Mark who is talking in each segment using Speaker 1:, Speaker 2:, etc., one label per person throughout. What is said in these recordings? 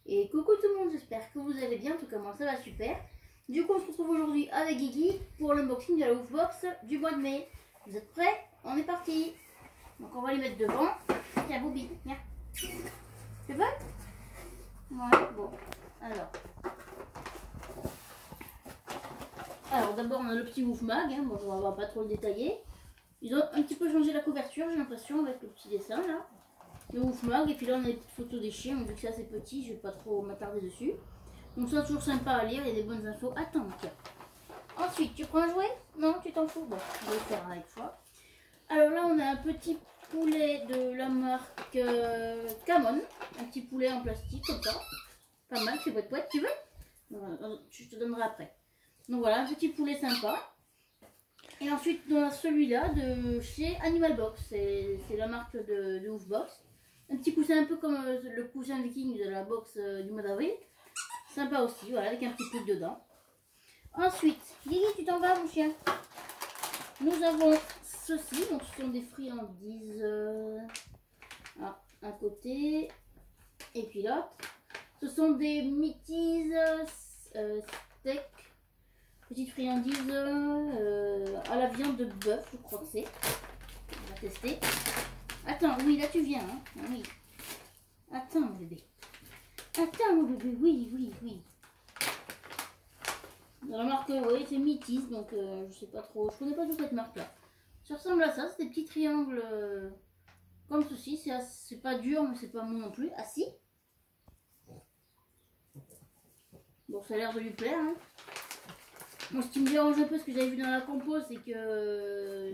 Speaker 1: Et coucou tout le monde, j'espère que vous allez bien, en tout cas moi ça va super. Du coup on se retrouve aujourd'hui avec Guigui pour l'unboxing de la Woofbox du mois de mai. Vous êtes prêts? On est parti. Donc on va les mettre devant. Tiens Bobby, viens. Tu veux? Ouais, bon. Alors d'abord on a le petit Woof Mag, hein. Bon, on va pas trop le détailler. Ils ont un petit peu changé la couverture, j'ai l'impression, avec le petit dessin là. Le Woof Mag, et puis là on a des petites photos des chiens, vu que c'est assez petit, je vais pas trop m'attarder dessus. Donc ça toujours sympa à lire, il y a des bonnes infos. Attends, tiens. Ensuite, tu prends un jouet? Non, tu t'en fous? Bon, on va le faire avec toi. Alors là on a un petit poulet de la marque Camon, un petit poulet en plastique comme ça. Pas mal, c'est boîte, tu veux? Je te donnerai après. Donc voilà, un petit poulet sympa. Et ensuite, on a celui-là de chez Animal Box. C'est la marque de Woofbox. Un petit coussin un peu comme le coussin viking de la box du mois d'avril. Sympa aussi, voilà, avec un petit truc dedans. Ensuite, Guigui, tu t'en vas, mon chien? Nous avons ceci. Donc, ce sont des friandises. Un côté. Et puis l'autre. Ce sont des Meaties steak. Petite friandise à la viande de bœuf, je crois que c'est. On va tester. Attends, oui, là tu viens. Hein. Oui. Attends, mon bébé. Attends, mon bébé, oui. Dans la marque, oui, c'est Meaties, donc je sais pas trop. Je connais pas trop cette marque-là. Ça ressemble à ça, c'est des petits triangles comme ceci. C'est pas dur, mais c'est pas mou non plus. Ah si. Bon, ça a l'air de lui plaire. Hein. Bon, ce qui me dérange un peu, ce que j'avais vu dans la compo, c'est que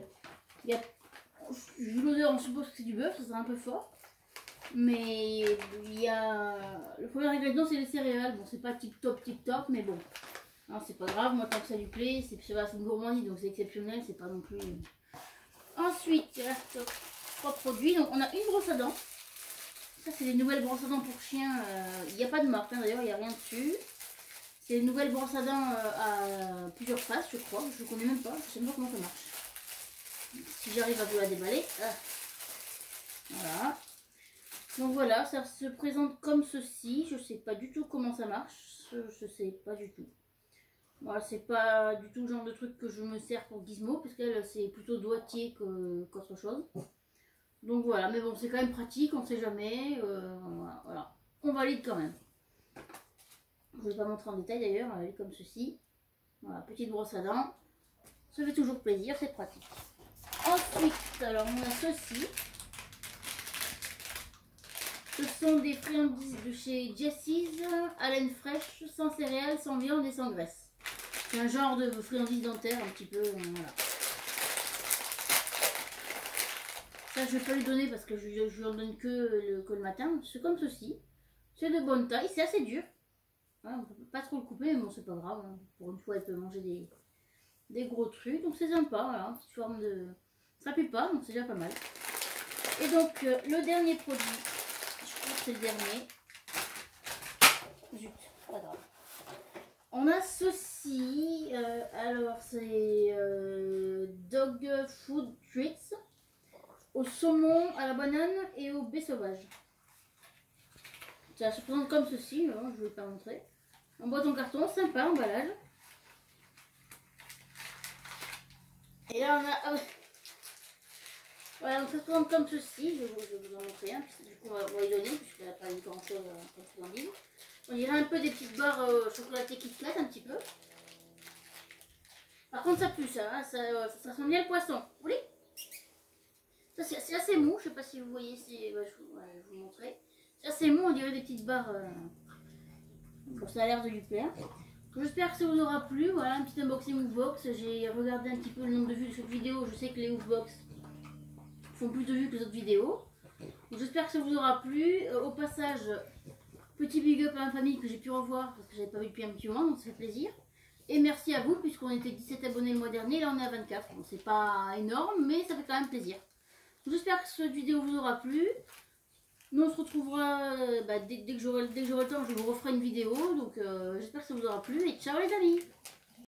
Speaker 1: vu l'odeur, on suppose que c'est du bœuf, ça sera un peu fort. Mais il y a le premier ingrédient, c'est les céréales. Bon, c'est pas tip top, mais bon, c'est pas grave. Moi, tant que ça lui plaît, c'est une gourmandise, donc c'est exceptionnel, c'est pas non plus. Ensuite, il reste 3 produits. Donc, on a une brosse à dents. Ça, c'est les nouvelles brosses à dents pour chiens. Il n'y a pas de marque, hein, d'ailleurs, il n'y a rien dessus. C'est une nouvelle brosse à dents à plusieurs faces, je crois. Je ne connais même pas. Je ne sais même pas comment ça marche. Si j'arrive à vous la déballer. Voilà. Donc voilà, ça se présente comme ceci. Je ne sais pas du tout comment ça marche. Je ne sais pas du tout. Voilà, c'est pas du tout le genre de truc que je me sers pour Gizmo. Parce qu'elle, c'est plutôt doigtier qu'autre chose. Donc voilà, mais bon, c'est quand même pratique. On ne sait jamais. Voilà. On valide quand même. Je ne vais pas montrer en détail d'ailleurs, elle est comme ceci. Voilà, petite brosse à dents. Ça fait toujours plaisir, c'est pratique. Ensuite, alors on a ceci. Ce sont des friandises de chez Jessie's, à laine fraîche, sans céréales, sans viande et sans graisse. C'est un genre de friandises dentaires un petit peu, voilà. Ça je ne vais pas lui donner parce que je lui en donne que le matin. C'est comme ceci. C'est de bonne taille, c'est assez dur. On peut pas trop le couper, mais bon, c'est pas grave. Hein. Pour une fois, elle peut manger des gros trucs. Donc, c'est sympa. Voilà, petite forme de. Ça pue pas, donc c'est déjà pas mal. Et donc, le dernier produit, je crois que c'est le dernier. Zut, pas grave. On a ceci. Alors, c'est Dog Food Treats au saumon, à la banane et au baies sauvage. Ça se présente comme ceci, non, je ne vais pas montrer. En boîte en carton, sympa, emballage. Et là on a... voilà, donc ça se présente comme ceci, je vais vous en montrer un, puis du coup on va y donner, puisqu'elle n'a pas eu grand chose comme friandise. On dirait un peu des petites barres chocolatées Kit Kat, un petit peu. Par contre ça pue ça, hein, ça sent bien le poisson. Oui. Ça c'est assez mou, je ne sais pas si vous voyez, je vais vous montrer. C'est assez mou, on dirait des petites barres... Bon, ça a l'air de lui plaire. J'espère que ça vous aura plu. Voilà un petit unboxing Woofbox. J'ai regardé un petit peu le nombre de vues de cette vidéo. Je sais que les Woofbox font plus de vues que les autres vidéos. J'espère que ça vous aura plu. Au passage, petit big up à ma famille que j'ai pu revoir parce que j'avais pas vu depuis un petit moment, donc ça fait plaisir. Et merci à vous puisqu'on était 17 abonnés le mois dernier. Là on est à 24. Bon, c'est pas énorme mais ça fait quand même plaisir. J'espère que cette vidéo vous aura plu. Nous on se retrouvera dès que j'aurai le temps, je vous referai une vidéo. Donc j'espère que ça vous aura plu et ciao les amis.